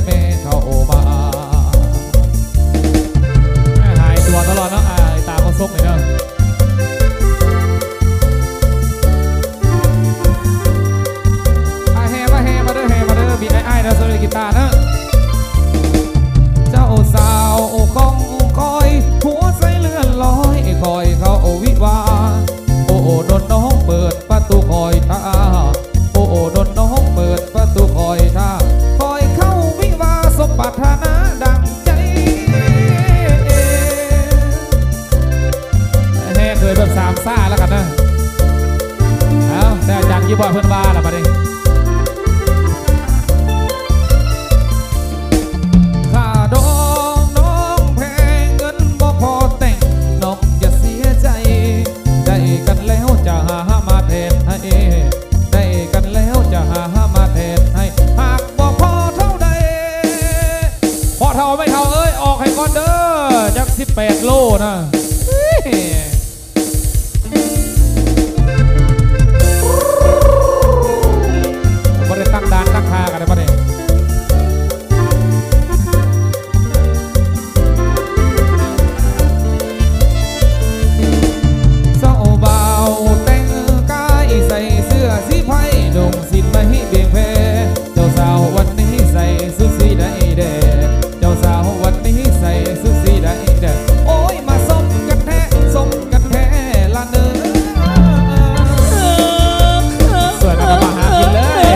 เมเข้ามาหายตัวตลอดเนาะตาก็ซกเลยเนาะมาเด้อมีไอ้นะโซลิกีตาร์นะเจ้าสาวคงคอยหัวใจเลื่อนลอยคอยเขาวิวาโอ้โดนน้องเปิดประตูคอยท่าโอ้โดนน้องเปิดประตูคอยท่าคอยเข้าวิวาสมปรารถนาดังใจแห่เคยแบบสามซ่าแล้วกันนะเอาแต่จากยี่บอยเพื่อนบ้าละมาดิได้กันแล้วจะหามาแทนให้หากบอกพอเท่าใดพอเท่าไม่เท่าเอ้ยออกให้ก่อนเด้อจาก18 โลนะไม่ได้ตั้งด่านตั้งคากันเลยประเดี๋ยวดงสินมาฮิเบียงเพเจ้าสาววันนี้ใส่สุดสีได้แดดเจ้าสาววันนี้ใส่สุดสีได้แดดโอ้ยมาส้มกันแท้ละเนื้อสวยนะมาหากินเลย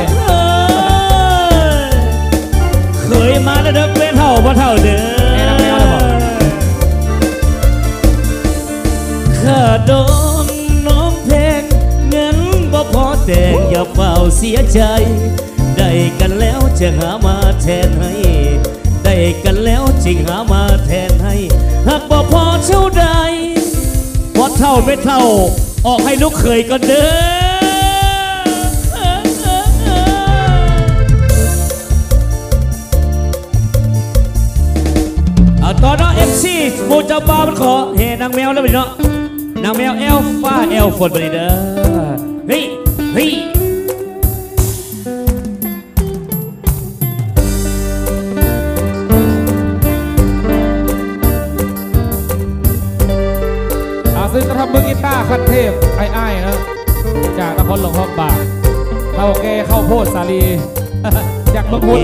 เคยมาแล้วเด็กเว้นเท่าบ่เท่าเด้อข้าดองน้องเพลงเงินบ่พอแต่งอย่าเฝ้าเสียใจได้กันแล้วจะหามาแทนให้ได้กันแล้วจึงหามาแทนให้หากบ่พอเท่าใดพอเท่าไม่เท่าออกให้ลูกเคยก็เด้อตอนน้องMCโมเจ้าบ้ามันขอเฮนางแมวแล้วไปเนาะนางแมวเอลฟ้าเอลฝนไปเด้อเฮ้ยซึ่งจะทำมือกีตาร์คันเทพไอ้นะจากนครหลวงพ่อบางเท่าแกเข้าโพดสาลีจากเมืองพุทธ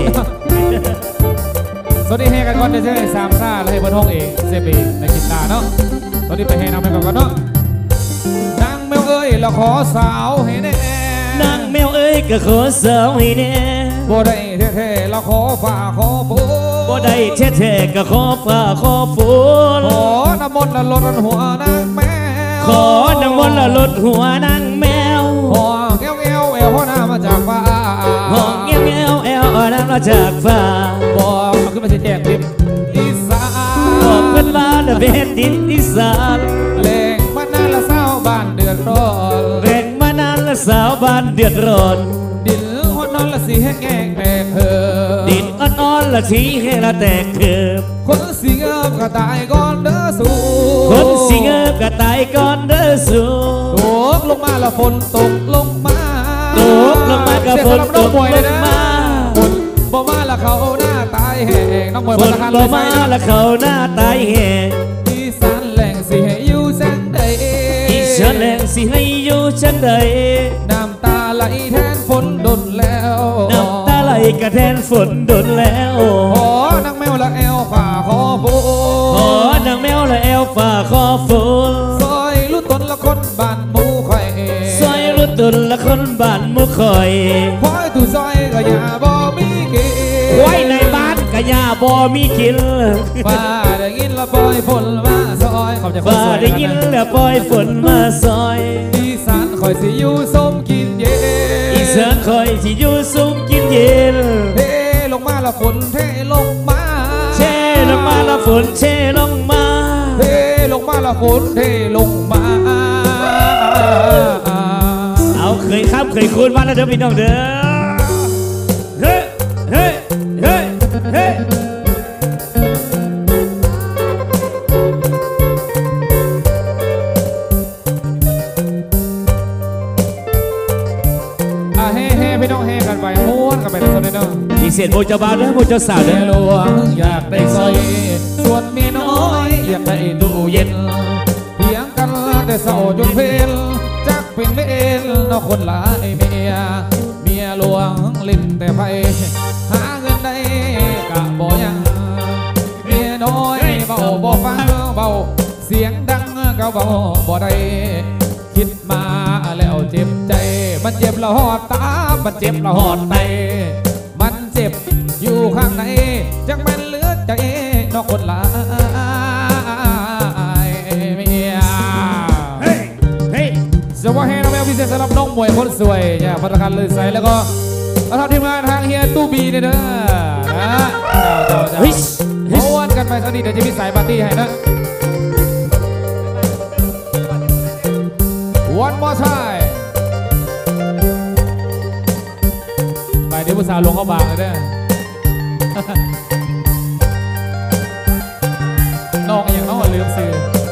สวัสดีเฮกันก่อนเดี๋ยวจะให้สามซ่าและให้เบิร์ดห้องเองเซบีในกีตาร์เนาะตอนนี้ไปเฮนำไปก่อนเนาะนางแมวเอ้ยเราขอสาวให้แน่นางแมวเอ้ยก็ขอสาวให้แน่บ่ได้แท้ๆเราขอฝ่าขอฝนบ่ได้แท้ๆก็ขอฝ่าขอฝนขอน้ำมนต์ละลดหัวนางแมวขอน้ำมนต์ละลดหัวนางแมวหอแก้วเอวพ่อน้ำมาจากฟ้าหอแก้วเอวน้ำมาจากฟ้าบอกขึ้นมาแจกดิบอีสานบอกเป็นบ้านเป็นดินอีสานแรงมานานละสาวบ้านเดือดร้อนแรงมานานละสาวบ้านเดือดร้อนดินหดนอนละสีแห้งแตกเหิบดินอ่อนละสีแห้งละแตกเหิบคนสิเงบก็ตายก่อนเด้อสู้คนสิเงบก็ตายก่อนเด้อสู้ตกลงมาละฝนตกลงมาตกลงมากับฝนตกลงมาฝนบ่มาละเขาหน้าตายแห้งน้องมวยฝนบ่มาละเขาหน้าตายแห้งอีสานแหล่งสิให้อยู่จังใดอีสานแหล่งสิให้อยู่จังใดน้ำตาไหลแทนฝนดนแล้วน้ำตาไหลกระแทนฝนดนแล้วขอนางแมวละแอลฝ่าขอฝนขอนางแมวละแอลฝ่าขอฝนซอยรุ่นตนละคนบ้านหมูข่อยซอยรุ่นตนละคนบ้านหมูข่อยควายตู่ซอยก็อย่าบ่มีกินควายในบ้านก็อย่าบ่มีกินฟ้าได้ยินละปล่อยฝนมาซอยฟ้าได้ยินละปล่อยฝนมาซอยอีสานคอยสิอยู่ส้มกินเย็นอีสานคอยสิอยู่ส้มกินเย็นเทลงมาละฝนเทลงมาเทลงมาละฝนเทลงมาเทลงมาละฝนเทลงมาเอาเคยครับเคยคูณมาแล้วเด้อพี่น้องเด้อเฮ้เฮ้เฮ้เฮ้พี่น้องเฮกันไปม้วนกันไปแล้วโซนเนาะดีเซษโมเจ้าบ่าวเด้อโมเจ้าสาวเด้เมีอยหลวงอยากได้สร้อยส่วนเมียน้อยอยากได้ตู้เย็นเถียงกันแต่เศร้าจนเพลจักเป็นเวรนอกคนหลายเมียหลวงลิ้นแต่ไฟหาเงินได้กะบ่ยังเมียน้อยเบาบ่ฟังเบาเสียงดังก็เบาบ่ได้คิดมาแล้วเจ็บใจมันเจ็บละหอดตามันเจ็บละหอดในมันเจ็บอยู่ข้างในจังมันเหลือใจนอกคนหลายเมียเฮ้ยเฮ้ยจะว่าให้น้องแมวพิเศษสำหรับน้องมวยคนสวยเนี่ยพัฒนาเลยใส่แล้วก็เราทำทีมงานทางเฮียตู้บีเนี่ยนะเฮ้ยม้วนกันไปสักนิดเดี๋ยวจะมีสายปาร์ตี้ให้นะOne more time ไปเดี๋ยวผู้สาวลงเข้าบางเลยเด้อ น้องอย่างน้องลืมซื้อ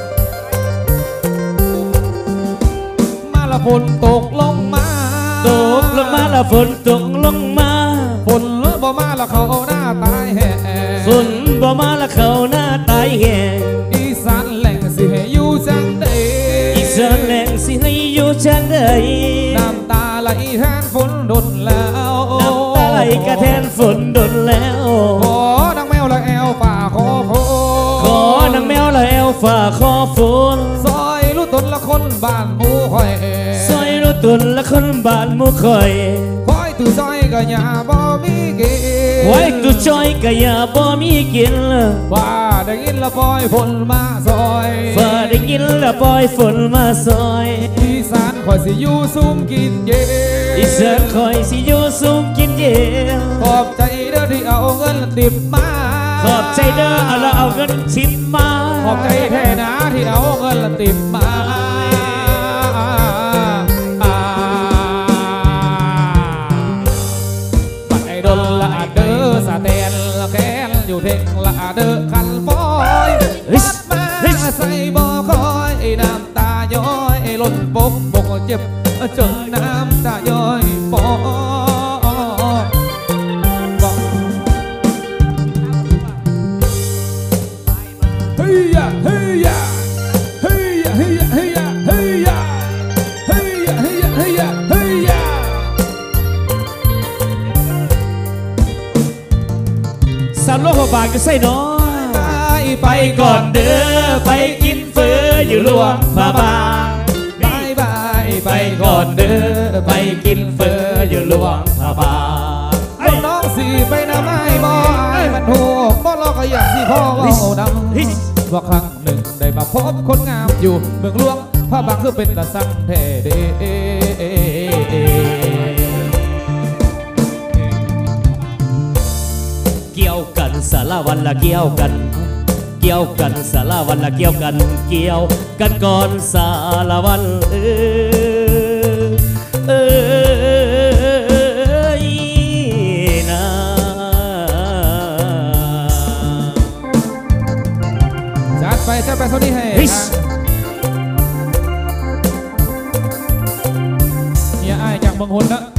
มาละฝนตกลงมาตกลงมาละฝนตกลงมาฝนบ่มาละเขาหน้าตายแห่ฝนบ่มาละเขาหน้าตายแห่อีสานแหล่งสิให้อยู่จังใดอีสานแหล่งสิให้อยู่จังใดน้ำตาไหลแทนฝนดนแล้วน้ำตาไหลกระแทนฝนดนแล้วขอนางแมวละแอวฝ่าขอฝนขอนางแมวละแอวฝ่าขอฝนซอยรู้ตนละคนบ้านหมู่คอยซอยรู้ตนละคนบ้านหมู่คอยคอยตู่ซอยก็อย่าบ่มีกินคอยตู่ซอยก็อย่าบ่มีกินว่าได้ยินละปล่อยฝนมาซอยว่าได้ยินละปล่อยฝนมาซอยอีสานคอยสิอยู่ซุ่มกินเย็นอีสานคอยสิอยู่ซุ่มกินเย็นขอบใจเด้อที่เอาเงินติดมาขอบใจเด้อเอาเงินชิมมาขอบใจแท้นะที่เอาเงินติดมาบัดไอดอลละเด้อสะเตนละแกนอยู่เทงละเด้อคันฟอยวัดมาใส่บ่อคอยน้ำตาย้อยล้นบกบกเจ็บจนน้ำตาย้อยปอเฮ้ยยะเฮ้ยยะเฮ้ยยะเฮ้ยยะเฮ้ยยะเฮ้ยยะเฮ้ยยะเฮ้ยยะเฮ้ยยะเฮ้ยยะสามโลกบาทก็ใส่น้อยไปก่อนเด้อไปกินเฟืออยู่หลวงพระบางบายบายไปก่อนเด้อไปกินเฟืออยู่หลวงพระบางน้องสิไปน้ำไม้บ่ไอ้มันหูบ่ลอกก็อยากสิพ่อว่าดำว่าครั้งหนึ่งได้มาพบคนงามอยู่เมืองหลวงพระบางคือเป็นตะสั่งแท้เด้เกี่ยวกันสารวันละเกี่ยวกันเกี่ยวกันสารวันละเกี่ยวกันเกี่ยวกันก่อนสารวันนะจัดไปจัดไปเท่านี้ให้เฮียอ้ายจากเมืองหนนะ